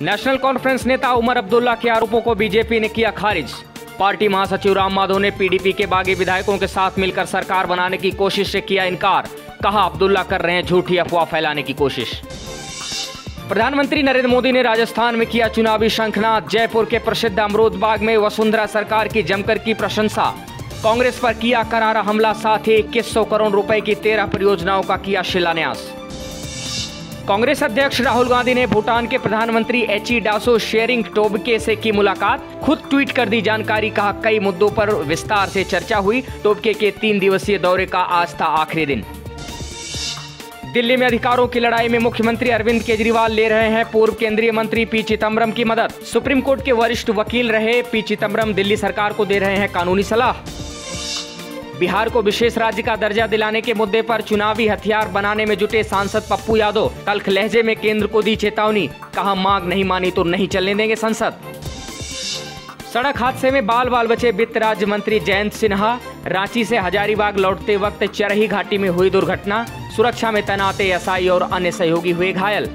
National conference नेता उमर अब्दुल्ला के आरोपों को बीजेपी ने किया खारिज। पार्टी महासचिव राम माधव ने पीडीपी के बागी विधायकों के साथ मिलकर सरकार बनाने की कोशिश से किया इनकार। कहा, अब्दुल्ला कर रहे हैं झूठी अफवाह फैलाने की कोशिश। प्रधानमंत्री नरेंद्र मोदी ने राजस्थान में किया चुनावी शंखनाद। जयपुर के प्रसिद्ध अमरूद बाग में वसुंधरा सरकार की जमकर की प्रशंसा। कांग्रेस पर किया करारा हमला, साथ ही 2100 करोड़ रुपए की 13 परियोजनाओं का किया शिलान्यास। कांग्रेस अध्यक्ष राहुल गांधी ने भूटान के प्रधानमंत्री एची डासो शेरिंग टोब्गे से की मुलाकात। खुद ट्वीट कर दी जानकारी। कहा, कई मुद्दों पर विस्तार से चर्चा हुई। टोब्गे के 3 दिवसीय दौरे का आज था आखिरी दिन। दिल्ली में अधिकारों की लड़ाई में मुख्यमंत्री अरविंद केजरीवाल ले रहे हैं पूर्व केंद्रीय मंत्री पी चिदम्बरम की मदद। सुप्रीम कोर्ट के वरिष्ठ वकील रहे पी चिदम्बरम दिल्ली सरकार को दे रहे हैं कानूनी सलाह। बिहार को विशेष राज्य का दर्जा दिलाने के मुद्दे पर चुनावी हथियार बनाने में जुटे सांसद पप्पू यादव तल्ख लहजे में केंद्र को दी चेतावनी। कहा, मांग नहीं मानी तो नहीं चलने देंगे संसद। सड़क हादसे में बाल बचे वित्त राज्य मंत्री जयंत सिन्हा। रांची से हजारीबाग लौटते वक्त चरही घाटी में हुई दुर्घटना। सुरक्षा में तैनात एएसआई और अन्य सहयोगी हुए घायल।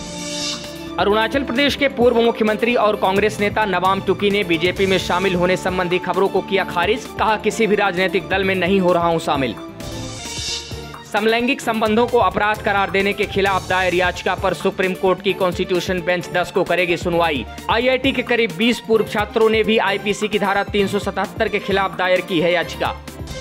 अरुणाचल प्रदेश के पूर्व मुख्यमंत्री और कांग्रेस नेता नबाम टुकी ने बीजेपी में शामिल होने संबंधी खबरों को किया खारिज। कहा, किसी भी राजनीतिक दल में नहीं हो रहा हूं शामिल। समलैंगिक संबंधों को अपराध करार देने के खिलाफ दायर याचिका पर सुप्रीम कोर्ट की कॉन्स्टिट्यूशन बेंच 10 को करेगी सुनवाई। आईआईटी के करीब 20 पूर्व छात्रों ने भी आईपीसी की धारा 377 के खिलाफ दायर की है याचिका।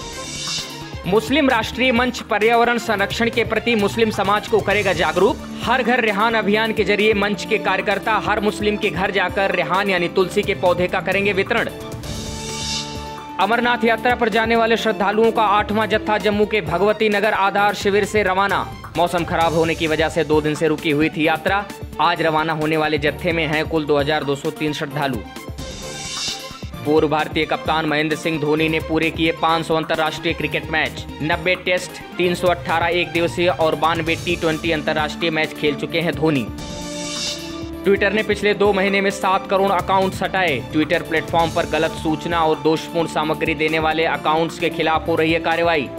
मुस्लिम राष्ट्रीय मंच पर्यावरण संरक्षण के प्रति मुस्लिम समाज को करेगा जागरूक। हर घर रेहान अभियान के जरिए मंच के कार्यकर्ता हर मुस्लिम के घर जाकर रेहान यानी तुलसी के पौधे का करेंगे वितरण। अमरनाथ यात्रा पर जाने वाले श्रद्धालुओं का 8वां जत्था जम्मू के भगवती नगर आधार शिविर से रवाना। मौसम खराब होने की वजह से 2 दिन से रुकी हुई थी यात्रा। आज रवाना होने वाले जत्थे में हैं कुल 2203 श्रद्धालु। पूर्व भारतीय कप्तान महेंद्र सिंह धोनी ने पूरे किए 500 अंतर्राष्ट्रीय क्रिकेट मैच। 90 टेस्ट, 318 एक दिवसीय और 92 टी20 अंतर्राष्ट्रीय मैच खेल चुके हैं धोनी। ट्विटर ने पिछले 2 महीने में 7 करोड़ अकाउंट्स हटाए। ट्विटर प्लेटफॉर्म पर गलत सूचना और दोषपूर्ण सामग्री देने वाले अकाउंट्स के खिलाफ हो रही है कार्रवाई।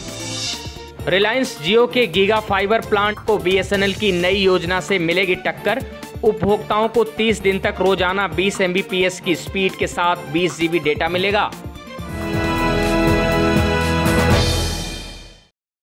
रिलायंस जियो के गीगा फाइबर प्लांट को बीएसएनएल की नई योजना से मिलेगी टक्कर। उपभोक्ताओं को 30 दिन तक रोजाना 20 Mbps की स्पीड के साथ 20 GB डेटा मिलेगा।